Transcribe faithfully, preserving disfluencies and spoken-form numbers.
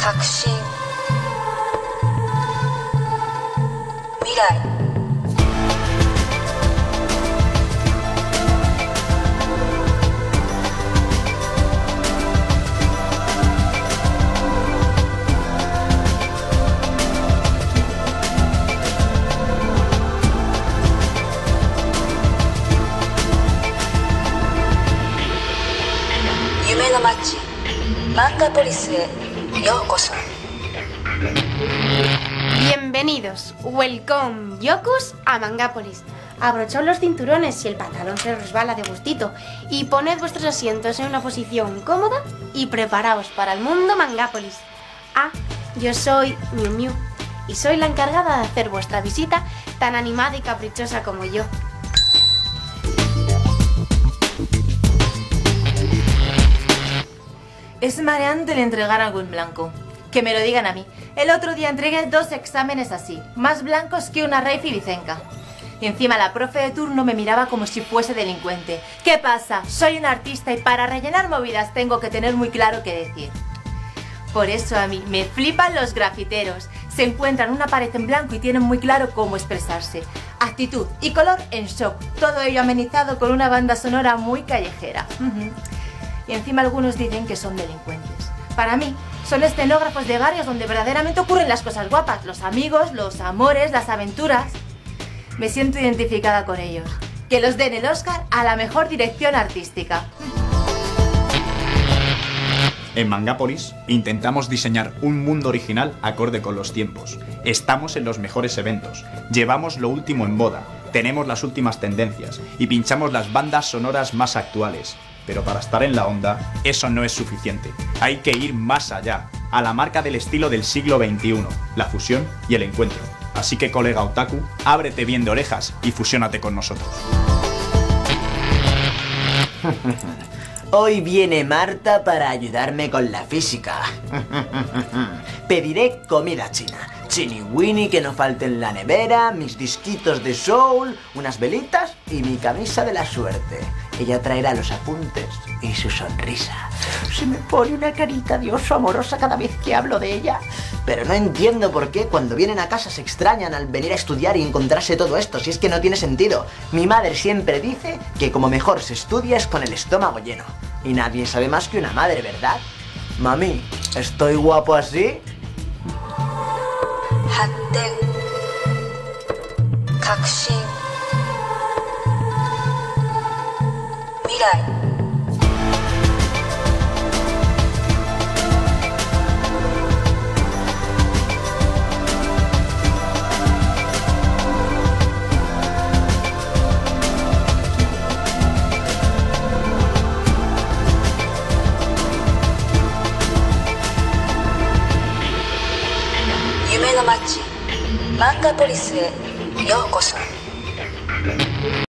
革新未来夢の街漫画ポリスへようこそ。 Bienvenidos, welcome, yokus a Mangápolis. Abrochaos los cinturones si el pantalón se resbala de gustito y poned vuestros asientos en una posición cómoda y preparaos para el mundo Mangápolis. Ah, yo soy Miu Miu y soy la encargada de hacer vuestra visita tan animada y caprichosa como yo. Es mareante el entregar algo en blanco. Que me lo digan a mí. El otro día entregué dos exámenes así, más blancos que una Raifi Vicenca. Y encima la profe de turno me miraba como si fuese delincuente. ¿Qué pasa? Soy un artista y para rellenar movidas tengo que tener muy claro qué decir. Por eso a mí me flipan los grafiteros. Se encuentran una pared en blanco y tienen muy claro cómo expresarse. Actitud y color en shock. Todo ello amenizado con una banda sonora muy callejera. Y encima algunos dicen que son delincuentes. Para mí, son escenógrafos de barrios donde verdaderamente ocurren las cosas guapas. Los amigos, los amores, las aventuras. Me siento identificada con ellos. Que los den el Oscar a la mejor dirección artística. En Mangápolis intentamos diseñar un mundo original acorde con los tiempos. Estamos en los mejores eventos, llevamos lo último en moda, tenemos las últimas tendencias y pinchamos las bandas sonoras más actuales. Pero para estar en la onda, eso no es suficiente. Hay que ir más allá, a la marca del estilo del siglo veintiuno, la fusión y el encuentro. Así que, colega otaku, ábrete bien de orejas y fusiónate con nosotros. Hoy viene Marta para ayudarme con la física. Pediré comida china. Chini Winnie que no falte en la nevera, mis disquitos de soul, unas velitas y mi camisa de la suerte. Ella traerá los apuntes y su sonrisa. Se me pone una carita de oso amorosa cada vez que hablo de ella. Pero no entiendo por qué cuando vienen a casa se extrañan al venir a estudiar y encontrarse todo esto, si es que no tiene sentido. Mi madre siempre dice que como mejor se estudia es con el estómago lleno. Y nadie sabe más que una madre, ¿verdad? Mami, ¿estoy guapo así? 発展革新未来 夢の街マンガポリスへようこそ。